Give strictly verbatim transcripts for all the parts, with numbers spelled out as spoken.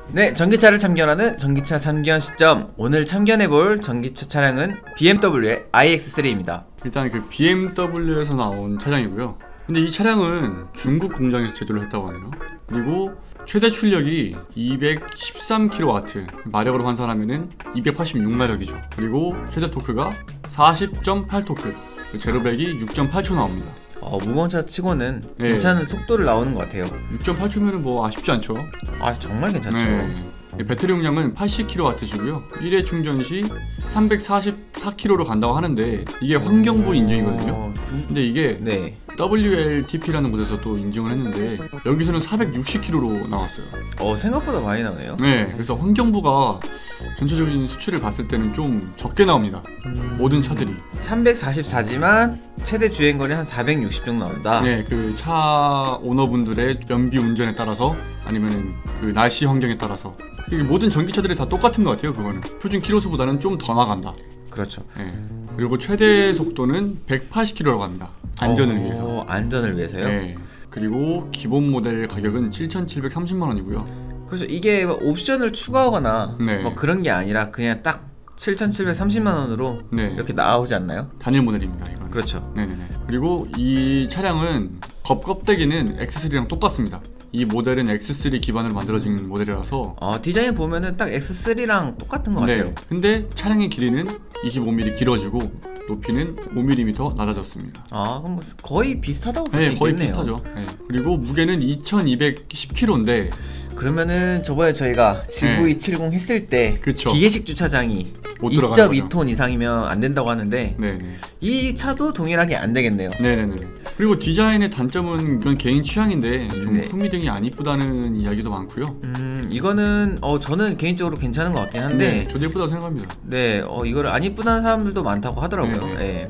네, 전기차를 참견하는 전기차 참견 시점. 오늘 참견해볼 전기차 차량은 비엠더블유의 아이엑스 쓰리입니다. 일단 그 비엠더블유에서 나온 차량이고요. 근데 이 차량은 중국 공장에서 제조를 했다고 하네요. 그리고 최대 출력이 이백십삼 킬로와트, 마력으로 환산하면은 이백팔십육 마력이죠. 그리고 최대 토크가 사십 점 팔 토크, 제로백이 육 점 팔 초 나옵니다. 어, 무거운 차 치고는 네. 괜찮은 속도를 나오는 것 같아요. 육 점 팔 초면은 뭐 아쉽지 않죠? 아, 정말 괜찮죠. 네. 배터리 용량은 팔십 킬로와트시고요 일 회 충전 시 삼백사십사 킬로미터로 간다고 하는데 이게 환경부 인증이거든요. 어, 근데 이게 네. 더블유엘티피라는 곳에서 또 인증을 했는데 여기서는 사백육십 킬로미터로 나왔어요. 어, 생각보다 많이 나오네요. 네, 그래서 환경부가 전체적인 수치를 봤을 때는 좀 적게 나옵니다. 음... 모든 차들이 삼백사십사지만 최대 주행거리 한 사백육십 정도 나온다. 네, 그 차 오너분들의 연비 운전에 따라서 아니면 그 날씨 환경에 따라서 이게 모든 전기차들이 다 똑같은 것 같아요. 그거는 표준 키로수보다는 좀 더 나간다. 그렇죠. 네. 그리고 최대 속도는 백팔십 킬로미터라고 합니다. 안전을 어... 위해서. 안전을 위해서요? 네. 그리고 기본 모델 가격은 칠천칠백삼십만 원이고요. 그래서 이게 뭐 옵션을 추가하거나 네. 뭐 그런 게 아니라 그냥 딱 칠천칠백삼십만 원으로 네. 이렇게 나오지 않나요? 단일 모델입니다. 이건. 그렇죠. 네네네. 그리고 이 차량은 겉껍데기는 엑스 쓰리랑 똑같습니다. 이 모델은 엑스 쓰리 기반으로 만들어진 모델이라서 어, 디자인 보면은 딱 엑스 쓰리랑 똑같은 것 네. 같아요. 근데 차량의 길이는 이십오 밀리미터 길어지고 높이는 오 밀리미터 낮아졌습니다. 아, 그럼 뭐 거의 비슷하다고 볼 수 네, 있겠네요. 거의 비슷하죠. 네. 그리고 무게는 이천이백십 킬로그램인데 그러면은 저번에 저희가 지브이 네. 칠십 했을 때 그쵸. 기계식 주차장이 못 이 들어가는 점 이 거죠. 톤 이상이면 안 된다고 하는데 네네. 이 차도 동일하게 안 되겠네요. 네네네. 그리고 디자인의 단점은 이건 개인 취향인데 좀 네. 후미등이 안 이쁘다는 이야기도 많고요. 음, 이거는 어 저는 개인적으로 괜찮은 것 같긴 한데 네, 저도 예쁘다고 생각합니다. 네, 어 이거를 안 이쁘다는 사람들도 많다고 하더라고요. 네, 네. 네.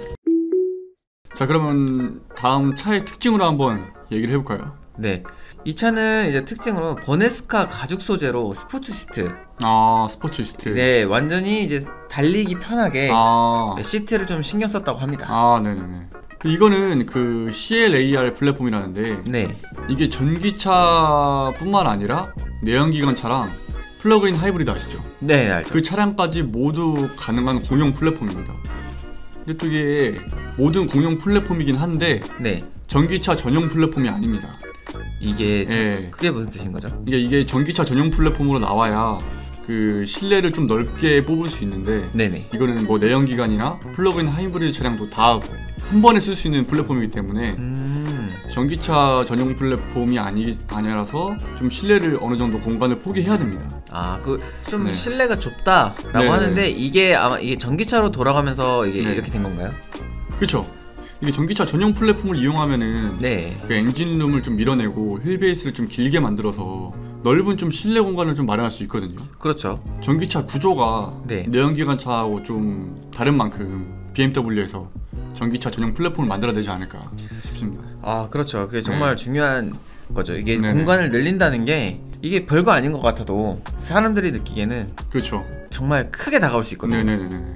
자, 그러면 다음 차의 특징으로 한번 얘기를 해볼까요? 네. 이 차는 이제 특징으로 버네스카 가죽 소재로 스포츠 시트. 아, 스포츠 시트. 네, 완전히 이제 달리기 편하게 아, 네, 시트를 좀 신경 썼다고 합니다. 아, 네네네. 이거는 그 씨엘에이알 플랫폼이라는데 네. 이게 전기차뿐만 아니라 내연기관차랑 플러그인 하이브리드 아시죠? 네, 알죠. 그 차량까지 모두 가능한 공용 플랫폼입니다. 근데 또 이게 모든 공용 플랫폼이긴 한데 네. 전기차 전용 플랫폼이 아닙니다. 이게 저- 예. 그게 무슨 뜻인 거죠? 이게 이게 전기차 전용 플랫폼으로 나와야 그 실내를 좀 넓게 뽑을 수 있는데 네네. 이거는 뭐 내연기관이나 플러그인 하이브리드 차량도 다 한 번에 쓸 수 있는 플랫폼이기 때문에 음. 전기차 전용 플랫폼이 아니 아니라서 좀 실내를 어느 정도 공간을 포기해야 됩니다. 아, 그 좀 네. 실내가 좁다라고 네. 하는데 이게 아마 이게 전기차로 돌아가면서 이게 네. 이렇게 된 건가요? 그렇죠? 이게 전기차 전용 플랫폼을 이용하면은 네. 그 엔진룸을 좀 밀어내고 휠베이스를 좀 길게 만들어서 넓은 좀 실내 공간을 좀 마련할 수 있거든요. 그렇죠. 전기차 구조가 네. 내연기관차하고 좀 다른 만큼 비엠더블유에서 전기차 전용 플랫폼을 만들어야 되지 않을까 싶습니다. 아, 그렇죠. 그게 정말 네. 중요한 거죠. 이게 네네. 공간을 늘린다는 게 이게 별거 아닌 것 같아도 사람들이 느끼기에는 그렇죠. 정말 크게 다가올 수 있거든요. 네네네네.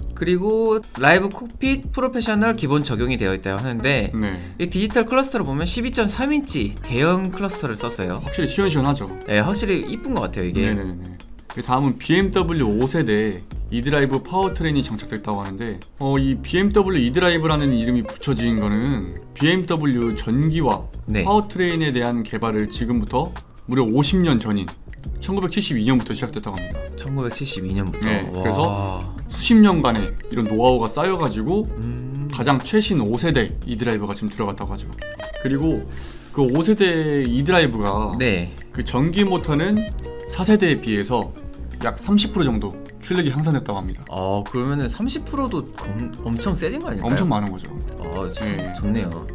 그리고 라이브 콕핏 프로페셔널 기본 적용이 되어 있다고 하는데 네. 이 디지털 클러스터를 보면 십이 점 삼 인치 대형 클러스터를 썼어요. 확실히 시원시원하죠. 네, 확실히 이쁜 것 같아요 이게. 네네네. 다음은 비엠더블유 오 세대 이드라이브 파워트레인이 장착됐다고 하는데 어, 이 비엠더블유 이드라이브라는 이름이 붙여진 거는 비엠더블유 전기와 네. 파워트레인에 대한 개발을 지금부터 무려 오십 년 전인 천구백칠십이 년부터 시작됐다고 합니다. 천구백칠십이 년부터. 네, 와. 그래서 수십 년간의 이런 노하우가 쌓여가지고 음... 가장 최신 오 세대 이드라이브가 지금 들어갔다고 하죠. 그리고 그 오 세대 이드라이브가 네. 그 전기 모터는 사 세대에 비해서 약 삼십 퍼센트 정도 출력이 향상됐다고 합니다. 아, 그러면은 삼십 퍼센트도 검, 엄청 세진 거 아닐까요? 엄청 많은 거죠. 아, 진- 네. 좋네요.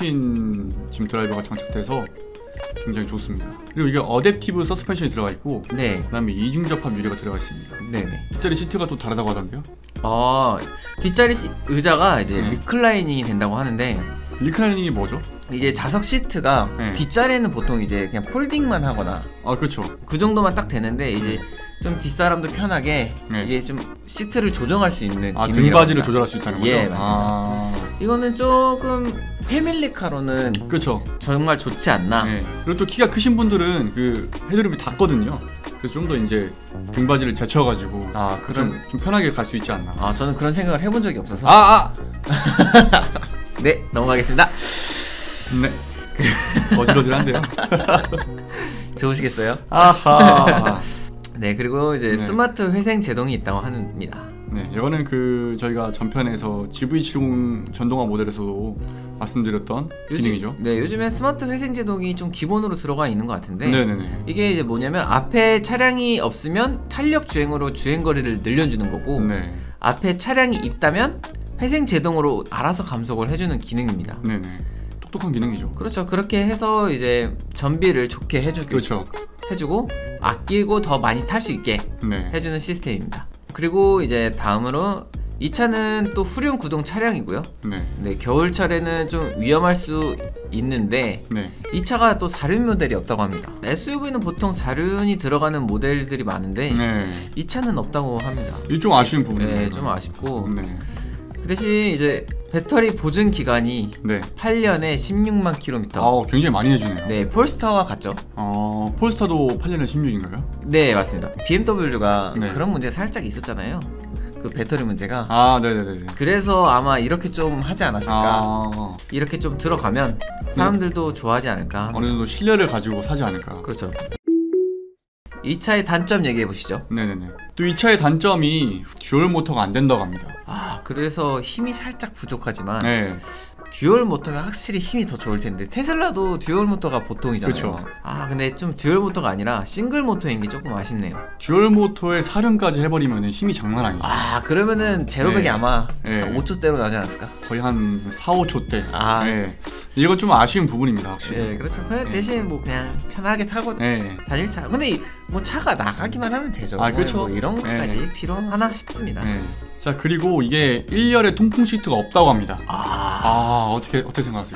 최신 지금 드라이버가 장착돼서 굉장히 좋습니다. 그리고 이게 어댑티브 서스펜션이 들어가 있고 네. 그다음에 이중 접합 유리가 들어가 있습니다. 네네. 뒷자리 시트가 또 다르다고 하던데요. 아, 뒷자리 시, 의자가 이제 네. 리클라이닝이 된다고 하는데 리클라이닝이 뭐죠? 이제 좌석 시트가 네. 뒷자리는 보통 이제 그냥 폴딩만 하거나 아, 그렇죠. 그 정도만 딱 되는데 이제 좀 뒷사람도 편하게 네. 이게 좀 시트를 조정할 수 있는 아, 기능이라고 등받이를 합니다. 조절할 수 있다는 거죠? 예, 맞습니다. 아... 이거는 조금 패밀리카로는 그렇죠. 정말 좋지 않나. 네. 그리고 또 키가 크신 분들은 그 헤드룸이 닿거든요. 그래서 좀 더 이제 등받이를 제쳐가지고 아 그런 좀, 좀 편하게 갈 수 있지 않나. 아 저는 그런 생각을 해본 적이 없어서. 아 아. 네 넘어가겠습니다. 네. 어지러질한데요. 좋으시겠어요? 아하. 네 그리고 이제 네. 스마트 회생 제동이 있다고 합니다. 네, 이거는 그 저희가 전편에서 지브이 칠십 전동화 모델에서도 말씀드렸던 요즘, 기능이죠. 네 요즘에 스마트 회생 제동이 좀 기본으로 들어가 있는 것 같은데 네네네. 이게 이제 뭐냐면 앞에 차량이 없으면 탄력 주행으로 주행 거리를 늘려주는 거고 네. 앞에 차량이 있다면 회생 제동으로 알아서 감속을 해주는 기능입니다. 네네. 똑똑한 기능이죠. 그렇죠. 그렇게 해서 이제 전비를 좋게 해주고 그렇죠. 해주고 아끼고 더 많이 탈 수 있게 네. 해주는 시스템입니다. 그리고 이제 다음으로 이 차는 또 후륜 구동 차량이고요. 네. 네, 겨울철에는 좀 위험할 수 있는데 네. 이 차가 또 사륜 모델이 없다고 합니다. 에스유브이는 보통 사륜이 들어가는 모델들이 많은데 네. 이 차는 없다고 합니다. 이게 좀 아쉬운 부분이네요. 네, 좀 아쉽고 네. 그 대신 이제 배터리 보증 기간이 네. 팔 년에 십육만 킬로미터. 아, 굉장히 많이 해주네요. 네, 폴스타와 같죠? 어, 폴스타도 팔 년에 십육인가요? 네, 맞습니다. 비엠더블유가 네. 그런 문제 살짝 있었잖아요. 그 배터리 문제가. 아, 네네네. 그래서 아마 이렇게 좀 하지 않았을까. 아, 이렇게 좀 들어가면 사람들도 좋아하지 않을까. 어느 정도 신뢰를 가지고 사지 않을까. 그렇죠. 이 차의 단점 얘기해 보시죠. 네네네. 또 이 차의 단점이 듀얼 모터가 안 된다고 합니다. 아, 그래서 힘이 살짝 부족하지만 네. 듀얼 모터가 확실히 힘이 더 좋을 텐데 테슬라도 듀얼 모터가 보통이잖아요. 그쵸. 아, 근데 좀 듀얼 모터가 아니라 싱글 모터인 게 조금 아쉽네요. 듀얼 모터에 사륜까지 해버리면 힘이 장난 아니죠. 아, 그러면은 제로백이 네. 아마 네. 한 오 초대로 나오지 않았을까? 거의 한 사, 오 초대. 아. 네. 이건 좀 아쉬운 부분입니다, 확실히. 네, 그렇죠. 그냥 네. 대신 뭐 그냥 편하게 타고 네. 다닐 차. 근데 이- 뭐 차가 나가기만 하면 되죠. 아, 그쵸. 뭐 이런 네. 것까지 필요하나 싶습니다. 네. 자, 그리고 이게 일 열에 통풍 시트가 없다고 합니다. 아, 아, 어떻게 어떻게 생각하세요?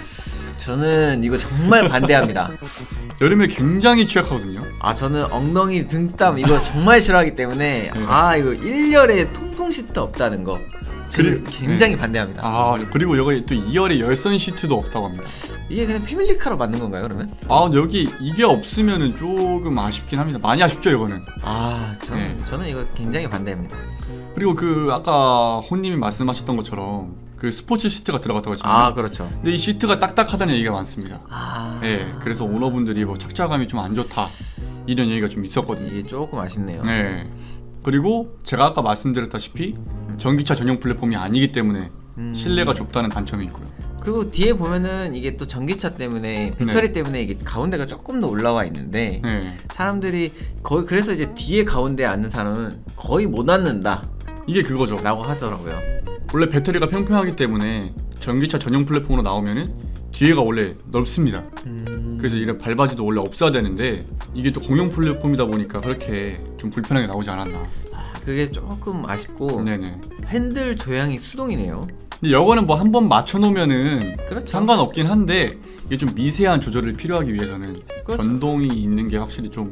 저는 이거 정말 반대합니다. 여름에 굉장히 취약하거든요. 아, 저는 엉덩이, 등땀 이거 정말 싫어하기 때문에 네. 아, 이거 일 열에 통풍 시트 없다는 거 저는 그리- 굉장히 네. 반대합니다. 아, 그리고 여기 또 이 열에 열선 시트도 없다고 합니다. 이게 그냥 패밀리카로 맞는 건가요, 그러면? 아, 근데 여기 이게 없으면은 조금 아쉽긴 합니다. 많이 아쉽죠, 이거는. 아, 저는, 네. 저는 이거 굉장히 반대합니다. 그리고 그 아까 혼님이 말씀하셨던 것처럼 그 스포츠 시트가 들어갔다고 했잖아요. 아, 그렇죠. 근데 이 시트가 딱딱하다는 얘기가 많습니다. 아, 네, 그래서 오너분들이 뭐 착자감이 좀 안 좋다 이런 얘기가 좀 있었거든요. 이게 조금 아쉽네요. 네. 그리고 제가 아까 말씀드렸다시피 전기차 전용 플랫폼이 아니기 때문에 음. 실내가 좁다는 단점이 있고요. 그리고 뒤에 보면은 이게 또 전기차 때문에 배터리 네. 때문에 이게 가운데가 조금 더 올라와 있는데 네. 사람들이 거의 그래서 이제 뒤에 가운데 앉는 사람은 거의 못 앉는다 이게 그거죠. 라고 하더라고요. 원래 배터리가 평평하기 때문에 전기차 전용 플랫폼으로 나오면은 뒤에가 원래 넓습니다. 음... 그래서 이런 발바지도 원래 없어야 되는데 이게 또 공용 플랫폼이다 보니까 그렇게 좀 불편하게 나오지 않았나. 아, 그게 조금 아쉽고 네네. 핸들 조향이 수동이네요. 근데 이거는 뭐 한번 맞춰놓으면은 그렇죠. 상관없긴 한데 이게 좀 미세한 조절을 필요하기 위해서는 그렇죠. 전동이 있는 게 확실히 좀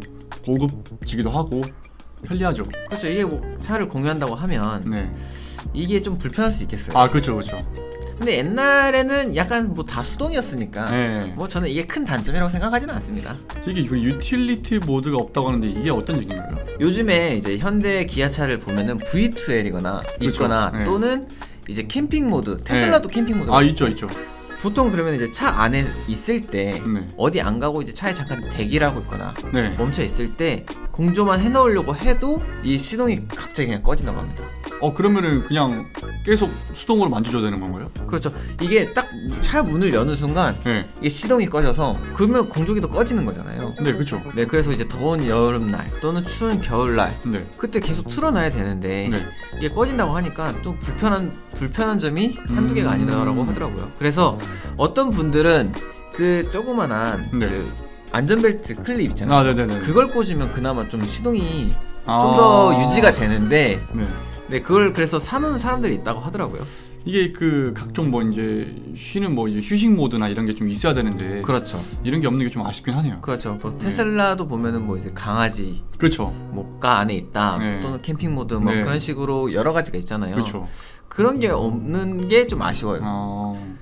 고급지기도 하고 편리하죠. 그렇죠. 이게 뭐 차를 공유한다고 하면 네. 이게 좀 불편할 수 있겠어요. 아, 그렇죠, 그렇죠. 근데 옛날에는 약간 뭐 다 수동이었으니까 네. 뭐 저는 이게 큰 단점이라고 생각하지는 않습니다. 이게 그 유틸리티 모드가 없다고 하는데 이게 어떤 얘기인가요? 요즘에 이제 현대 기아차를 보면은 브이 투 엘이거나 그렇죠. 있거나 네. 또는 이제 캠핑 모드, 테슬라도 캠핑 모드. 아, 있죠, 있죠. 보통 그러면 이제 차 안에 있을 때 네. 어디 안 가고 이제 차에 잠깐 대기를 하고 있거나 네. 멈춰 있을 때 공조만 해놓으려고 해도 이 시동이 갑자기 그냥 꺼진다고 합니다. 어, 그러면은 그냥 계속 수동으로 만져줘야 되는 건가요? 그렇죠. 이게 딱 차 문을 여는 순간 네. 이게 시동이 꺼져서 그러면 공조기도 꺼지는 거잖아요. 네, 그렇죠. 네, 그래서 이제 더운 여름날 또는 추운 겨울날 네. 그때 계속 틀어놔야 되는데 네. 이게 꺼진다고 하니까 또 불편한 불편한 점이 한두 개가 음. 아니다라고 하더라고요. 그래서 어떤 분들은 그 조그만한 네. 그 안전벨트 클립 있잖아요. 아, 네네네. 그걸 꽂으면 그나마 좀 시동이 아. 좀 더 유지가 되는데 네. 네, 그걸 그래서 사는 사람들이 있다고 하더라고요. 이게 그 각종 뭐 이제 쉬는 뭐 이제 휴식 모드나 이런 게 좀 있어야 되는데 그렇죠. 이런 게 없는 게 좀 아쉽긴 하네요. 그렇죠. 뭐 테슬라도 네. 보면은 뭐 이제 강아지 그렇죠. 뭐가 안에 있다 네. 또는 캠핑 모드 뭐 네. 그런 식으로 여러 가지가 있잖아요. 그렇죠. 그런 게 없는 게 좀 아쉬워요. 어...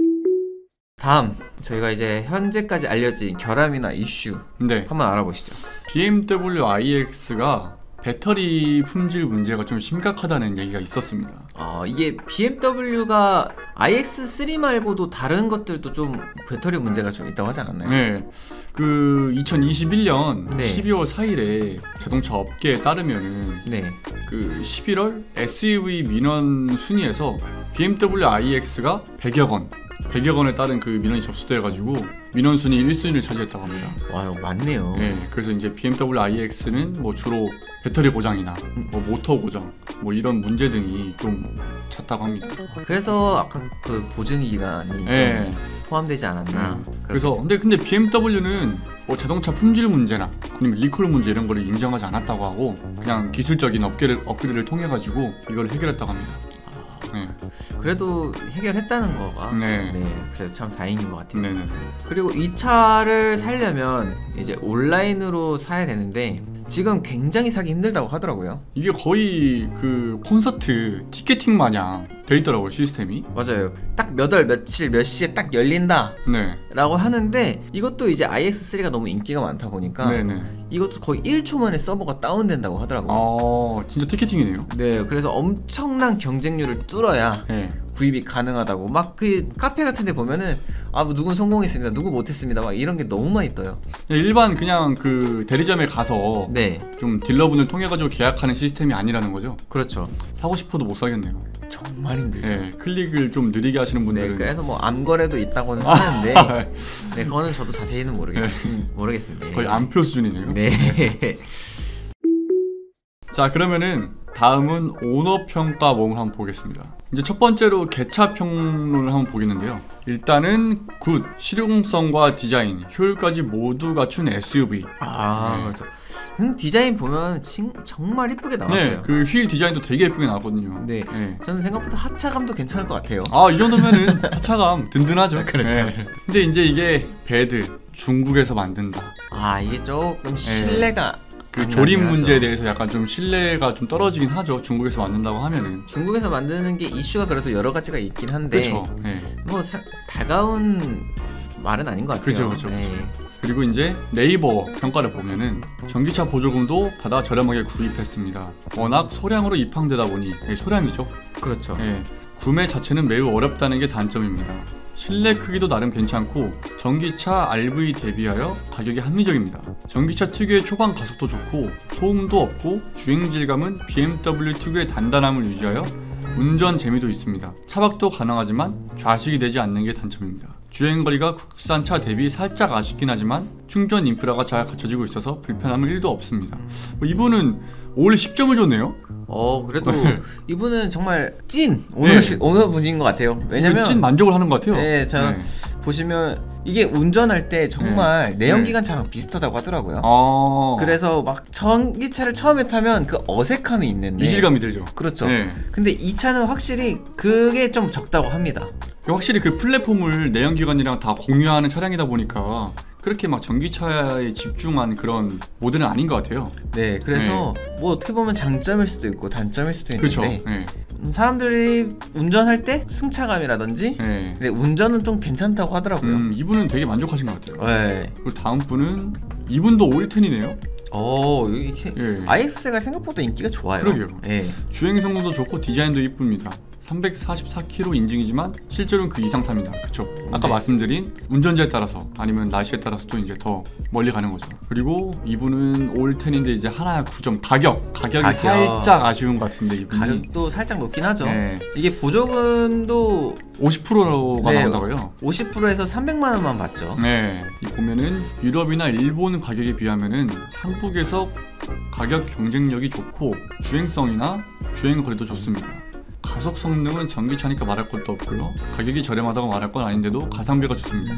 다음 저희가 이제 현재까지 알려진 결함이나 이슈 네. 한번 알아보시죠. 비엠더블유 아이엑스가 배터리 품질 문제가 좀 심각하다는 얘기가 있었습니다. 어, 이게 비엠더블유가 아이엑스 쓰리 말고도 다른 것들도 좀 배터리 문제가 좀 있다고 하지 않았나요? 네. 그 이천이십일 년 네. 십이월 사일에 자동차 업계에 따르면은 네. 그 십일월 에스유브이 민원 순위에서 비엠더블유 아이엑스가 백여 건 백여 건에 따른 그 민원이 접수돼가지고 민원 순위 일 순위를 차지했다고 합니다. 와, 많네요. 네, 그래서 이제 비엠더블유 아이엑스는 뭐 주로 배터리 고장이나 뭐 모터 고장 뭐 이런 문제 등이 좀 잦다고 합니다. 그래서 아까 그 보증 기간이 네. 포함되지 않았나. 네. 그래서 근데 근데 비엠더블유는 뭐 자동차 품질 문제나 아니면 리콜 문제 이런 거를 인정하지 않았다고 하고 그냥 기술적인 업계를 업그레이드를 통해 가지고 이걸 해결했다고 합니다. 네. 그래도 해결했다는 거가 네. 네, 그래도 참 다행인 것 같아요. 네네. 그리고 이 차를 사려면 이제 온라인으로 사야 되는데 지금 굉장히 사기 힘들다고 하더라고요. 이게 거의 그 콘서트 티켓팅 마냥 돼 있더라고요, 시스템이. 맞아요. 딱 몇 월 며칠 몇 시에 딱 열린다 네. 라고 하는데 이것도 이제 아이엑스 쓰리가 너무 인기가 많다 보니까 네네. 이것도 거의 일 초 만에 서버가 다운된다고 하더라고요. 아, 진짜 티켓팅이네요. 네, 그래서 엄청난 경쟁률을 뚫어야 네. 구입이 가능하다고. 막 그 카페 같은 데 보면은 아, 뭐 누군 성공했습니다, 누구 못했습니다, 막 이런 게 너무 많이 떠요. 일반 그냥 그 대리점에 가서 네. 좀 딜러분을 통해 가지고 계약하는 시스템이 아니라는 거죠. 그렇죠. 사고 싶어도 못 사겠네요. 정말 힘들죠. 네, 클릭을 좀 느리게 하시는 분들은. 네, 그래서 뭐 암거래도 있다고는 하는데 네, 그거는 저도 자세히는 모르겠, 네. 모르겠습니다. 거의 암표 수준이네요. 네. 자, 그러면은 다음은 오너 평가 모음을 한번 보겠습니다. 이제 첫 번째로 개차 평론을 한번 보겠는데요. 일단은 굿, 실용성과 디자인, 효율까지 모두 갖춘 에스유브이. 아, 네. 그렇죠. 음, 디자인 보면 진, 정말 이쁘게 나왔어요. 네, 그 휠 디자인도 되게 예쁘게 나왔거든요. 네. 네. 저는 생각보다 하차감도 괜찮을 것 같아요. 아, 이 정도면은 하차감 든든하죠. 그렇죠. 네. 근데 이제 이게 배드 중국에서 만든다. 아, 이게 조금 신뢰가 그 조립 문제에 대해서 약간 좀 신뢰가 좀 떨어지긴 하죠. 중국에서 만든다고 하면은. 중국에서 만드는 게 이슈가 그래도 여러 가지가 있긴 한데 그렇죠. 네. 뭐 사, 다가운 말은 아닌 것 같아요. 그렇죠, 그렇죠. 네. 그리고 이제 네이버 평가를 보면은 전기차 보조금도 받아 저렴하게 구입했습니다. 워낙 소량으로 입항되다 보니 네, 소량이죠. 그렇죠. 네, 구매 자체는 매우 어렵다는 게 단점입니다. 실내 크기도 나름 괜찮고 전기차 알브이 대비하여 가격이 합리적입니다. 전기차 특유의 초반 가속도 좋고 소음도 없고 주행 질감은 비엠더블유 특유의 단단함을 유지하여 운전 재미도 있습니다. 차박도 가능하지만 좌식이 되지 않는 게 단점입니다. 주행거리가 국산차 대비 살짝 아쉽긴 하지만 충전 인프라가 잘 갖춰지고 있어서 불편함은 일도 없습니다. 뭐 이분은 올 십 점을 줬네요. 어, 그래도 네. 이분은 정말 찐 오너시, 네. 오너분인 것 같아요. 왜냐면 찐 만족을 하는 것 같아요. 네, 저 네. 보시면 이게 운전할 때 정말 네. 내연기관차랑 비슷하다고 하더라고요. 아~ 그래서 막 전기차를 처음에 타면 그 어색함이 있는데 이질감이 들죠. 그렇죠. 네. 근데 이 차는 확실히 그게 좀 적다고 합니다. 확실히 그 플랫폼을 내연기관이랑 다 공유하는 차량이다 보니까 그렇게 막 전기차에 집중한 그런 모델은 아닌 것 같아요. 네, 그래서 네. 뭐 어떻게 보면 장점일 수도 있고 단점일 수도 있는데 그렇죠. 네. 사람들이 운전할 때 승차감이라든지 네. 근데 운전은 좀 괜찮다고 하더라고요. 음, 이분은 되게 만족하신 것 같아요. 네. 그리고 다음 분은 이분도 오일텐이네요. 오, 여기 네. 아이엑스가 생각보다 인기가 좋아요. 그러게요. 네. 주행 성능도 좋고 디자인도 이쁩니다. 삼백사십사 킬로미터 인증이지만 실제로는 그 이상 탑니다. 그쵸? 아까 네. 말씀드린 운전자에 따라서 아니면 날씨에 따라서 또 이제 더 멀리 가는 거죠. 그리고 이분은 올텐인데 이제 하나 구 점 가격 가격이 가격. 살짝 아쉬운 것 같은데 이분이 가격도 살짝 높긴 하죠. 네. 이게 보조금도 오십 퍼센트가 네, 나온다고요? 오십 퍼센트에서 삼백만 원만 받죠. 네, 이 보면은 유럽이나 일본 가격에 비하면은 한국에서 가격 경쟁력이 좋고 주행성이나 주행 거리도 좋습니다. 가속 성능은 전기차니까 말할 것도 없고요. 가격이 저렴하다고 말할 건 아닌데도 가성비가 좋습니다.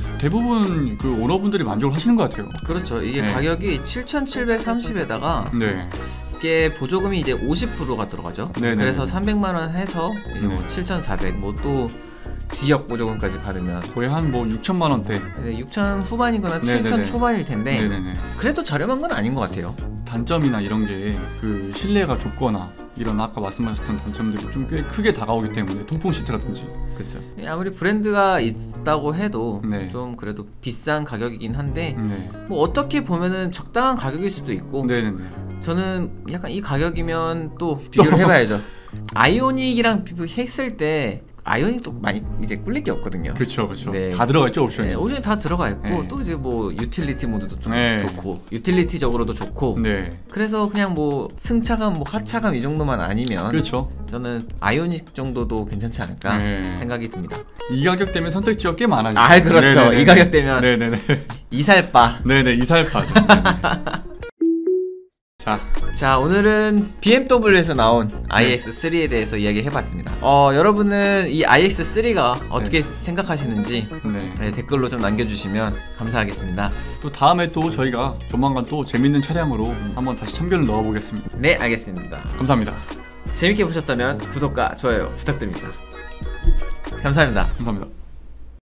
대부분 그 오너분들이 만족을 하시는 것 같아요. 그렇죠. 이게 네. 가격이 칠천칠백삼십에다가 네. 이게 보조금이 이제 오십 퍼센트가 들어가죠. 네네. 그래서 삼백만 원 해서 이제 뭐 네. 칠천사백, 뭐 또 지역 보조금까지 받으면 거의 한 뭐 육천만 원대. 육천 후반이거나 네네네. 칠천 초반일 텐데 네네네. 그래도 저렴한 건 아닌 것 같아요. 단점이나 이런 게 그 실내가 좁거나 이런 아까 말씀하셨던 단점들이 좀 꽤 크게 다가오기 때문에 통풍 시트라든지. 그렇죠. 아무리 브랜드가 있다고 해도 네. 좀 그래도 비싼 가격이긴 한데 네. 뭐 어떻게 보면은 적당한 가격일 수도 있고 네네네. 저는 약간 이 가격이면 또 비교를 해봐야죠. 아이오닉이랑 비교했을 때 아이오닉도 많이 이제 꿀릴 게 없거든요. 그렇죠, 그렇죠. 네. 다 들어가 있죠, 옵션이. 네, 옵션이 다 들어가 있고 네. 또 이제 뭐 유틸리티 모드도 좀 네. 좋고 유틸리티적으로도 좋고 네. 그래서 그냥 뭐 승차감 뭐 하차감 이 정도만 아니면 그렇죠. 저는 아이오닉 정도도 괜찮지 않을까 네. 생각이 듭니다. 이 가격대면 선택지가 꽤 많아요. 아 그렇죠. 네네네. 이 가격대면 네네네. 이살바. 네네, 이살파죠. 네네. 자, 자 오늘은 비엠더블유에서 나온 아이엑스 쓰리에 대해서 이야기해봤습니다. 어 여러분은 이 아이엑스 쓰리가 어떻게 네. 생각하시는지 네. 네, 댓글로 좀 남겨주시면 감사하겠습니다. 또 다음에 또 저희가 조만간 또 재밌는 차량으로 한번 다시 참견을 넣어보겠습니다. 네 알겠습니다. 감사합니다. 재밌게 보셨다면 구독과 좋아요 부탁드립니다. 감사합니다. 감사합니다.